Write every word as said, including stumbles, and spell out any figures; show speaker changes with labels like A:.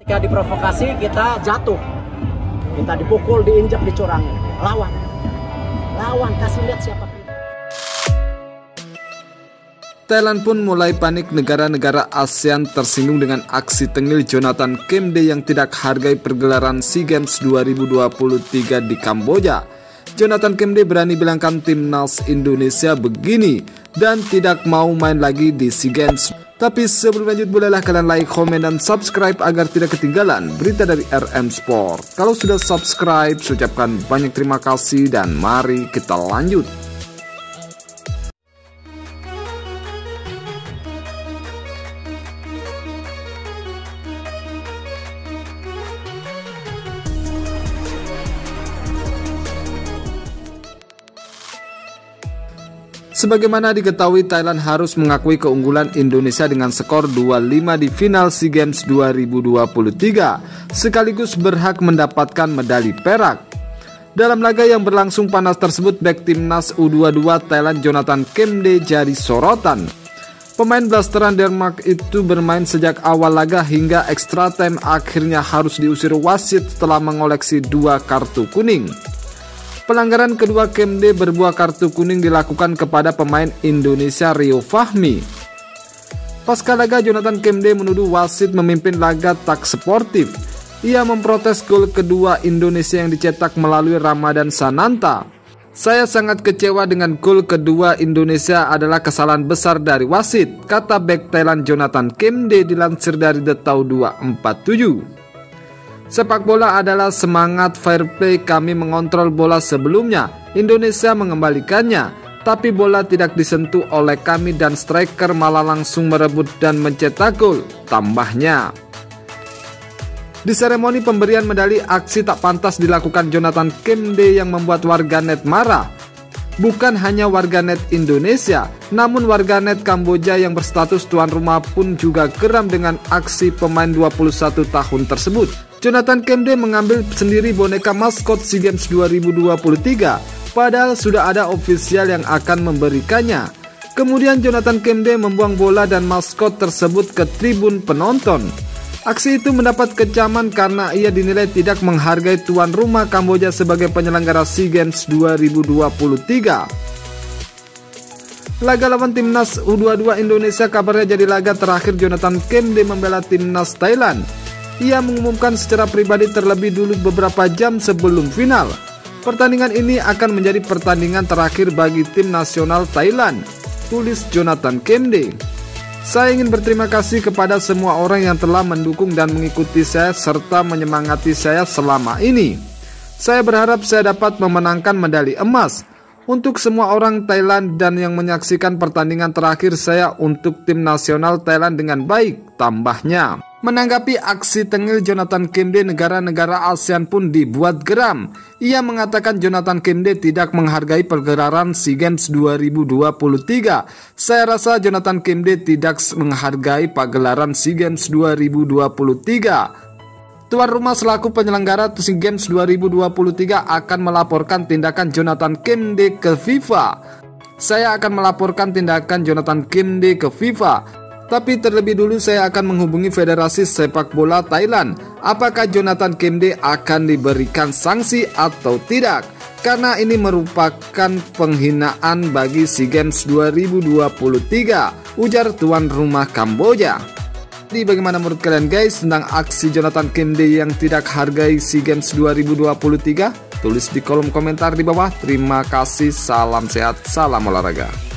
A: Ketika diprovokasi kita jatuh, kita dipukul, diinjak, dicurangi. Lawan, lawan, kasih lihat siapa.
B: Thailand pun mulai panik. Negara-negara ASEAN tersinggung dengan aksi tengil Jonathan Kemde yang tidak hargai pergelaran SEA Games dua ribu dua puluh tiga di Kamboja. Jonathan Kemde berani bilangkan timnas Indonesia begini dan tidak mau main lagi di SEA Games. Tapi sebelum lanjut, bolehlah kalian like, komen, dan subscribe agar tidak ketinggalan berita dari R M Sport. Kalau sudah subscribe, saya ucapkan banyak terima kasih dan mari kita lanjut. Sebagaimana diketahui, Thailand harus mengakui keunggulan Indonesia dengan skor dua lima di final SEA Games dua ribu dua puluh tiga, sekaligus berhak mendapatkan medali perak. Dalam laga yang berlangsung panas tersebut, bek timnas U dua puluh dua Thailand Jonathan Kemde jadi sorotan. Pemain blasteran Denmark itu bermain sejak awal laga hingga extra time, akhirnya harus diusir wasit setelah mengoleksi dua kartu kuning. Pelanggaran kedua Kemde berbuah kartu kuning dilakukan kepada pemain Indonesia Rio Fahmi. Pasca laga, Jonathan Kemde menuduh wasit memimpin laga tak sportif. Ia memprotes gol kedua Indonesia yang dicetak melalui Ramadan Sananta. "Saya sangat kecewa dengan gol kedua Indonesia, adalah kesalahan besar dari wasit," kata bek Thailand Jonathan Kemde dilansir dari The Tau dua empat tujuh. "Sepak bola adalah semangat fair play, kami mengontrol bola sebelumnya, Indonesia mengembalikannya, tapi bola tidak disentuh oleh kami dan striker malah langsung merebut dan mencetak gol," tambahnya. Di seremoni pemberian medali, aksi tak pantas dilakukan Jonathan Kemde yang membuat warganet marah. Bukan hanya warganet Indonesia, namun warganet Kamboja yang berstatus tuan rumah pun juga geram dengan aksi pemain dua puluh satu tahun tersebut. Jonathan Kemde mengambil sendiri boneka maskot SEA Games dua ribu dua puluh tiga, padahal sudah ada ofisial yang akan memberikannya. Kemudian Jonathan Kemde membuang bola dan maskot tersebut ke tribun penonton. Aksi itu mendapat kecaman karena ia dinilai tidak menghargai tuan rumah Kamboja sebagai penyelenggara SEA Games dua ribu dua puluh tiga. Laga lawan timnas U dua puluh dua Indonesia kabarnya jadi laga terakhir Jonathan Kemde membela timnas Thailand. Ia mengumumkan secara pribadi terlebih dulu beberapa jam sebelum final. "Pertandingan ini akan menjadi pertandingan terakhir bagi tim nasional Thailand," tulis Jonathan Kemde. "Saya ingin berterima kasih kepada semua orang yang telah mendukung dan mengikuti saya serta menyemangati saya selama ini. Saya berharap saya dapat memenangkan medali emas. Untuk semua orang Thailand dan yang menyaksikan pertandingan terakhir saya untuk tim nasional Thailand dengan baik," tambahnya. Menanggapi aksi tengil Jonathan Kemde, negara-negara ASEAN pun dibuat geram. Ia mengatakan Jonathan Kemde tidak menghargai pergelaran SEA Games dua ribu dua puluh tiga. "Saya rasa Jonathan Kemde tidak menghargai pagelaran SEA Games dua ribu dua puluh tiga. Tuan rumah selaku penyelenggara SEA Games dua ribu dua puluh tiga akan melaporkan tindakan Jonathan Kemde ke FIFA. Saya akan melaporkan tindakan Jonathan Kemde ke FIFA. Tapi terlebih dulu saya akan menghubungi Federasi Sepak Bola Thailand. Apakah Jonathan Kemde akan diberikan sanksi atau tidak? Karena ini merupakan penghinaan bagi SEA Games dua ribu dua puluh tiga, ujar tuan rumah Kamboja. Jadi bagaimana menurut kalian guys tentang aksi Jonathan Kemde yang tidak hargai SEA Games dua ribu dua puluh tiga? Tulis di kolom komentar di bawah. Terima kasih, salam sehat, salam olahraga.